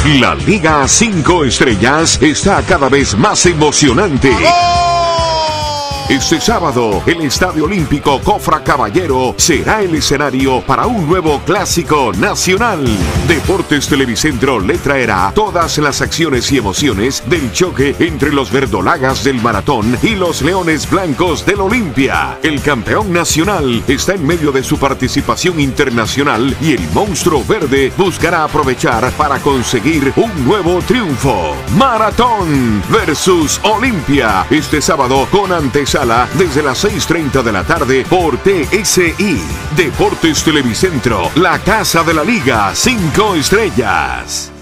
La Liga 5 Estrellas está cada vez más emocionante. Este sábado, el Estadio Olímpico Cofra Caballero será el escenario para un nuevo clásico nacional. Deportes Televicentro le traerá todas las acciones y emociones del choque entre los verdolagas del Maratón y los Leones Blancos del Olimpia. El campeón nacional está en medio de su participación internacional y el monstruo verde buscará aprovechar para conseguir un nuevo triunfo. Maratón versus Olimpia, este sábado con antesala desde las 6:30 de la tarde por TSI. Deportes Televicentro, la casa de la Liga 5 Estrellas.